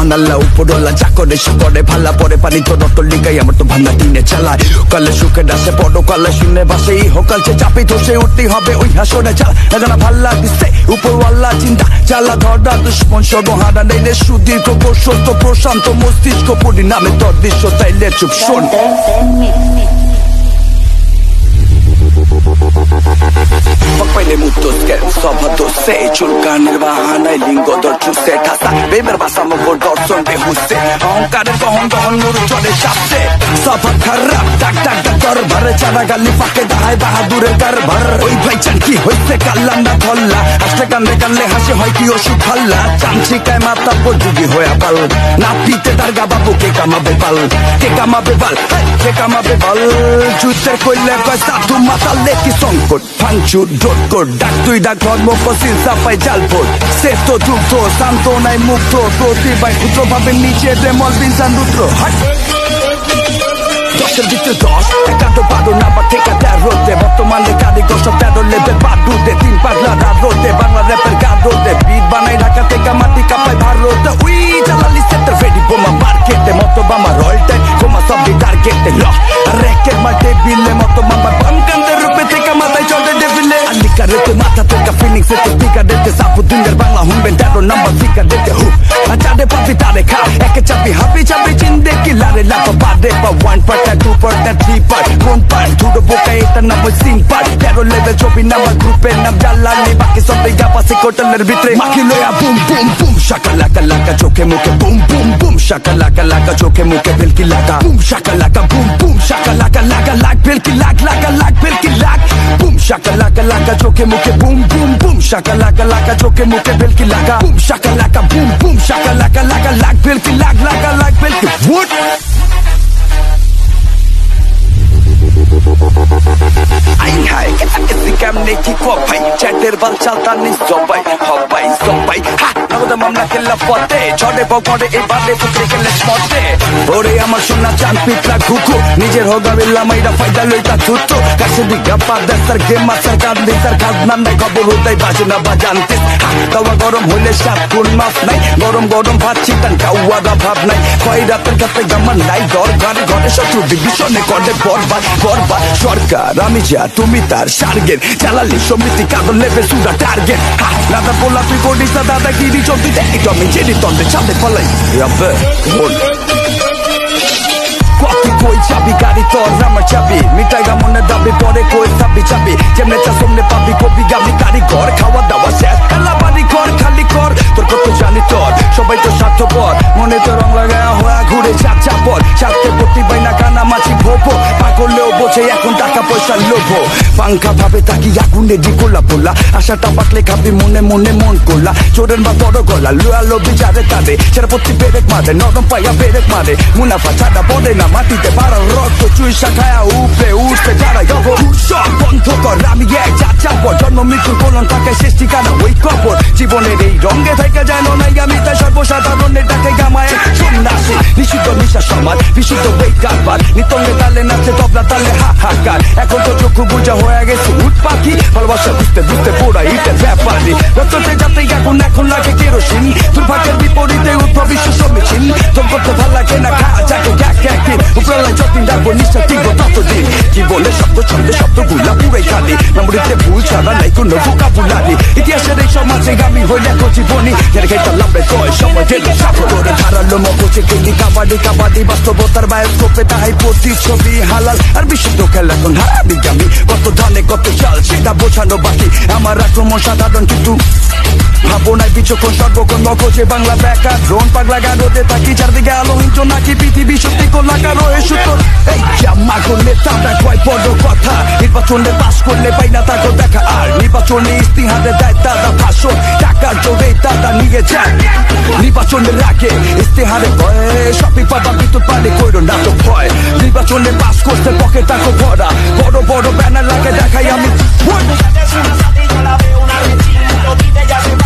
মহান আল্লাহ উপরওয়ালা যা করে সে করে ভালা পরে পানি তো রত লিগাই আমার তো ভাঙা দিনে চালায় কালে সুখে ডাসে পরকালে শুনে বাসে ইহকাল যে চাপি ধসে উঠতেই হবে ওই হাসরে যা না ভাল্লা দিচ্ছে উপরওয়ালা চিন্তা চালা ধরা দুশ্মন সর্বহারা নেইলে সুদীর্ঘ প্রশস্ত প্রশান্ত মস্তিষ্ক পরিণামে তোর দৃশ্য তাইলে চুপ শোন Pagpaile mutos que sobato se chulkaner bahanay lingo dor chuse thasa beber basamo bodor son behuse ankare kohon nur chole chapse safa kharab tak tak dor bar chara gali pake dahay bahadurer garbar oi bhai chan ki hoyse kallanda kholla asle kanne kanne hase hoy ki osu khalla chamchi kay mata pojugi hoya bal na pite darga babu ke kamabe bal juter koile ko satu mata leki songkot panchu dot kod dak tui dak hot moko sil sapai jalpot seto dukto santo nai mukto protibai putro bhabe niche demol binsan rudro hat দশের ভিতরে 10 একান্ত বারো number থেকে 13তে বর্তমানে কারিগর সব 13 level বাদুতে 3 পাগলা রাতে বাংলা র্যাপের গারোতে বিট বানাই ঢাকা থেকে মাটি কাপাই ভারতে উই চালালি সেটার ফেডি বোমা মার্কেটে মতো বামা রয়্যালটে বোমা সব টার্গেটে ল রেকেট মাঠে বিলে মতো মামা বামকান্দের রূপে থেকে মাথায় চলে ডেভিলে আলিকারেতে মাথা থেকে ফিনিক্স এতে স্পিকারেতে সাপু দুনিয়ার বাংলা হুমবেন 13 নাম্বার ফিকারেতে হু আচারে পাবি তারে খা একে চাপি হাবি চাপি চিন্দে কিলারে লাপা বাদে পা 1 part 2 part 3 part 1 part ধুরো বোকা এটা নাম সিন পার্ট 13 লেভেল ছবি নাম্বার গ্রুপের নাম জালালি বাকি সব দেখা পাশে কোটালের ভিতরে মাখি লয়া বুম বুম বুম শাকালাকা লাকা চোখে মুখে বুম বুম বুম শাকালাকা লাকা চোখে মুখে বেলকি লাগা বুম শাকালাকা বুম বুম শাকালাকা লাগা লাগ বেলকি লাগ লাগা লাগ বেলকি লাগ বুম শাকালাকা লাকা চোখে মুখে বুম বুম বুম শাকালাকা লাকা চোখে মুখে বেলকি লাগা বুম শাকালাকা বুম বুম শাকালাকা লাগা লাগ বেলকি লাগ লাগা লাগ বেলকি what Ay hai, esi kamne ki kopai Chatter bal chalta ni sobai Hobai ha, nagoda mamla ke lapote Chode pokode ebade putri ke lesmote Ore amar shuna chan pitla kuku Nijer hoga villa maida faida loita tutu Kashe diga pada sar game sarkar di sarkar nandai khabor hotai baje na bajantis Ha, tawa gorom hole shat kun maf nai Gorom bhat chitan kawara bhab nai Koi rater katte gaman nai Dor gare gare shotru divisione kode borbar সরকার আমি যা তুমি তার সার্গেট চালালি সমিতি কাদর লেবে সুরা target দাদা বলা তুই করিস না দাদাগিরি চলতি এটা আমি জেনি তন্ত্রে চাঁদে ফলাই রাবে বল কতি কই চাবি গাড়ি তোর আমার চাবি মিটাই গা মনে দাবি পরে কই চাবি চাবি যেমনে চা সামনে পাবি কবি গাবি কারিগর খাওয়া দাওয়া শেষ খেলা বাড়ি কর খালি কর তোর কত জানি তোর সবাই তো স্বার্থপর মনে তো রং লাগায়া হয়ে ঘুরে চাপ চাপর চাপতে পড়তি বাইনা কানা মাছি ভোপো পাগলেও বোঝে এখন টাকা পয়সার লোভ পাঙ্খা ভাবে তাকি আগুনে দি গোলা পোলা আশাটা পাকলে খাবি মনে মনে মন করলা চোরের বা বড় গলা লোয়া লোভি যারে তারে সেটা প্রতি পেরেক মারে নরম পাইয়া পেরেক মারে মুনাফা ছাড়া পড়ে না মাটিতে পাড়ার রক্ত চুইসা খায়া উপরে উঠতে যারা সব বন্ধ কর আমি এক চাপর জন্ম মৃত্যুর কোলন থাকে শেষ ঠিকানা ওই কবর জীবনের এই রঙে থেকে যেন নাই আমি তাই সর্বসাধারণের ডাকে গামায় সন্ন্যাসী নিষিদ্ধ নিশা সমাজ বিশুদ্ধ বই কারবার নিতঙ্গে তালে নাচে তবলা তালে হাহাকার এখন তো চক্ষু বুঝা হয়ে গেছে উঠ পাখি ভালোবাসা বুঝতে বুঝতে পোড়া ইটের ব্যাপারে রক্ততে যাতে এখন লাগে কেরোসিন দুর্ভাগ্যের বিপরীতে উদ্ভব বিশ্ব সমীচীন তোর করতে ভাল লাগে না খা যাকে একদিন উপরালায় যতদিন রাখবো নিশ্চয় টিকবো ততদিন জীবনের শব্দগুলা পুরাই খালি মেমোরিতে ভুল ছাড়া নাই কোনো ভোকাবুলারি ইতিহাসের এই সমাজে আমি হই লেখো জীবনী যার খাইতে লাভে কয় সময় দিল সাগরে ধারালো মগজে খেলি কাবাডি বাস্তবতার বায়োস্কোপে তাহাই প্রতিচ্ছবি হালাল আর বিশুদ্ধ খেলা এখন হারানি আমি কত ধানে কত চাল সেটা বোঝানো বাকি আমার আক্রমণ সাধারণ কিন্তু ভাবনায় বিচক্ষণ সর্বক্ষণ মগজে বাংলা ব্যাকা ড্রোন পাগলা গাড়োতে থাকি চারদিকে আলোহীন নাকি পৃথিবী সত্যি কোলাকা রয়ে সুতোর এই জামা করলে তারা কয় বড় কথা নির্বাচনে পাস করলে পাই না তাকে দেখা আর নির্বাচনে ইস্তিহারে দেয় তারা ভাষণ টাকার জোরে তারা নিয়ে যায় নির্বাচনের আগে ইস্তিহারে ভয়ে সবই পাবা বিদ্যুৎ পানি কইরো না তো ভয় নির্বাচনে পাস করতে পকেট তাকে ভরা বড় বড় ব্যানার লাগে দেখাই আমি